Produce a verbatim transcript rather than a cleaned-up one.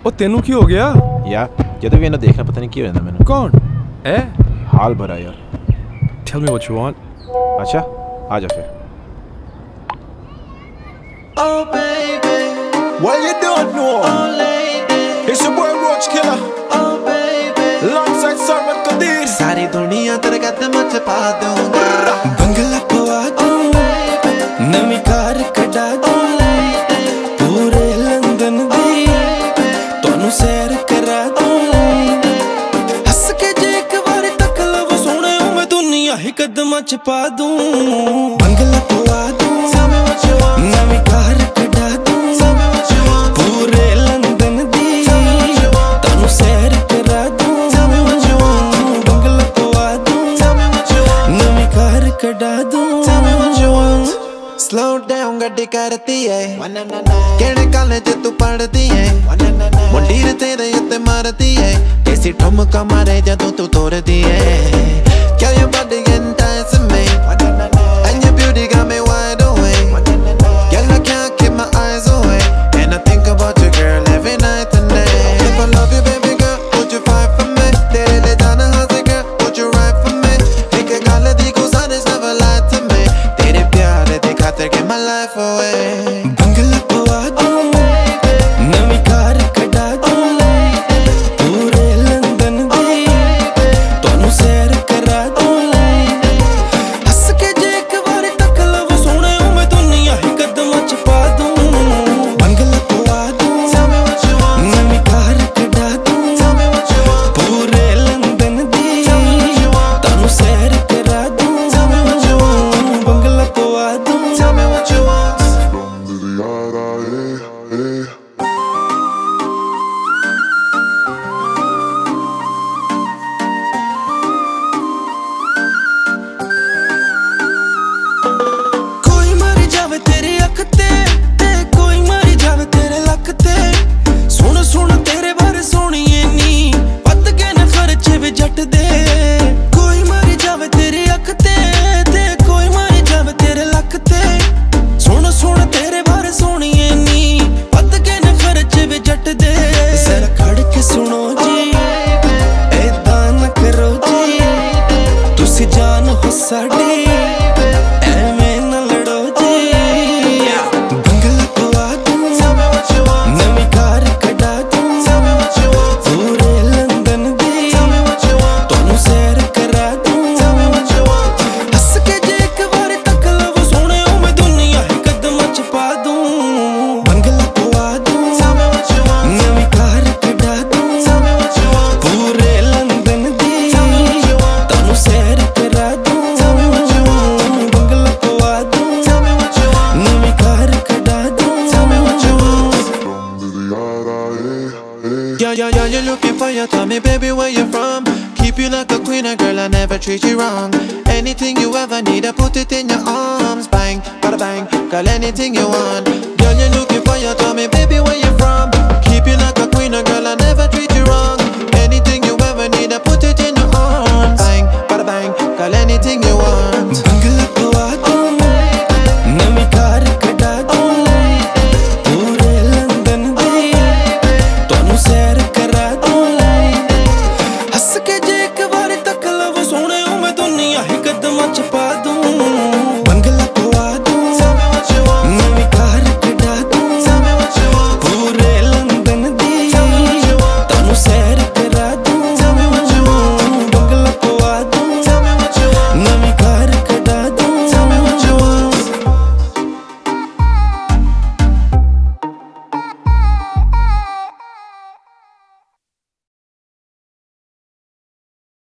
ओ तेनू की हो गया यार जब भी इन्हें देखना पता नहीं क्यों रहना मैंने। कौन ए हाल भरा यार। Tell me what you want. अच्छा आ जा फिर। Oh baby, well you don't know. Oh lady, it's your boy Roach Killer. Oh baby, alongside Sarmat Kadir. सारी दुनिया तेरे कदम च पा दूंगा। बंगला पवा दूंगा, नवी कार कढ़ा दूंगा, पूरे लंदन दी तोनू सैर करा दूंगा। हंस के जे एक बार तक लव सोने मैं दुनिया ही कदम च पा दूं। बंगला पवा दूं, नवी कार कढ़ा दूं, पूरे लंदन दी तोनू सैर करा दूं। बंगला पवा दूं, नवी कार कढ़ा दूं। Slow down गड्डी करती है, केड़े कॉलेज तू पढ़ती है, मुंडीर तेरे उत्ते मारती है, कैसी ठुमका मारे जदों तू तोड़ती है। क्या your body enticing me, and your beauty got me wide awake. Girl, I can't keep my eyes away, and I think about you girl every night and day. If I love you baby girl, would you fight for me? तेरे लिए जाना हाथ girl, would you ride for me? एक गाल दी गुज़ारिश never lied to me, तेरे प्यार दी खातिर give my life away. बंगला पवा दूं, नवी कार कढ़ा दूं, पूरे लंदन दी तोनू सैर करा दूं। हंस के जे एक बार तक लव सोने मैं दुनिया ही कदम च पा दूं। बंगला पवा दूं, नवी कार कढ़ा दूं, पूरे लंदन दी तोनू सैर करा दूं। बंगला पवा दूं। कोई मर जावे तेरी अख ते, ते कोई मर जावे तेरे लक ते। सुन सुन तेरे बारे सोनिए नी, पत के न खर्चे वे जट दे। कोई मर जावे तेरी अख ते, ते कोई मर जावे तेरे लक ते। सुन सुन तेरे बारे सोनिए नी, पत के न खर्चे वे जट दे। जरा खड़ के सुनो जी, ऐदा न करो जी, तुसी जान हो साडी, एवें न लड़ो जी। बंगला पवा दूं, नवी कार कढ़ा दूं, पूरे लंदन दी तोनू सैर करा दूं। हंस के जे एक बार तक लव सोने मैं दुनिया ही कदम च पा दूं। बंगला पवा दूं, नवी कार कढ़ा दूं, पूरे लंदन दी तोनू सैर करा दूं। बंगला पवा दूं, नवी कार कढ़ा दूं। Yeah, yeah, yeah, you're looking for your tell me baby where you from. Keep you like a queen, a girl, I never treat you wrong. Anything you ever need, I put it in your arms. Bang, bada bang, girl, anything you want.